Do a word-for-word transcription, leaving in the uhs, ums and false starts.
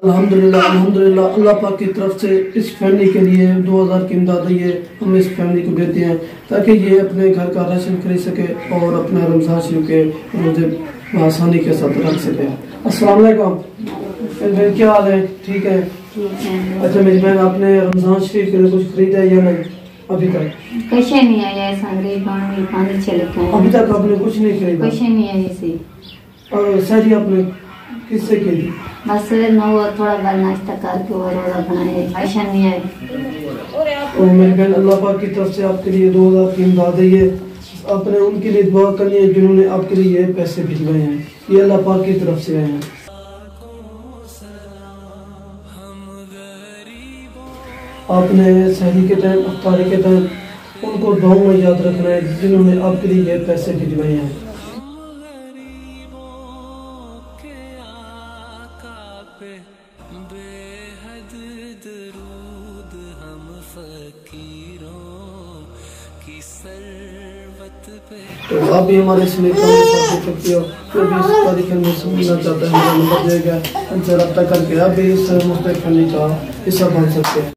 الحمدللہ الحمدللہ اللہ پاک کی طرف سے اس فیملی کے لیے دو ہزار کی امداد ہے، ہم اس فیملی کو دیتے ہیں تاکہ یہ اپنے گھر کا راشن خرید سکے اور اپنا رمضان شریف کے روزے آسانی کے ساتھ رکھ سکے۔ السلام علیکم، کیا حال ہے؟ ٹھیک ہے؟ اچھا میری بہن، آپ نے رمضان شریف کے لیے کچھ خریدا ہے یا نہیں ابھی تک؟ کچھ نہیں آیا، پانی چلے گئے ابھی تک آپ نے کچھ نہیں خریدا؟ کچھ نہیں آئی سی۔ اور سہری آپ نے کس سے کی تھی؟ بس نو تھوڑا بہت ناشتہ کر کے وہ روزہ بنائے، پیسہ نہیں آئے۔ اور میری بہن، اللہ پاک کی طرف سے آپ کے لیے دو ہزار کی امداد ہے، یہ آپ نے ان کے لیے دعا کرنی ہے جنہوں نے آپ کے لیے یہ پیسے بھجوائے ہیں، یہ اللہ پاک کی طرف سے آئے ہیں۔ آپ نے سحری کے ٹائم، افطاری کے ٹائم ان کو دعاؤں میں یاد رکھنا ہے جنہوں نے آپ کے لیے یہ پیسے بھجوائے ہیں۔ تو آپ بھی ہمارے اس میں کام ساتھ دیکھ سکتے ہو، کوئی بھی اس تاریخ میں سمجھنا چاہتا ہے ہمارا نمبر دے گا، ان سے رابطہ کر کے آپ بھی اس مختلف فیملی کا حصہ بن سکتے ہیں۔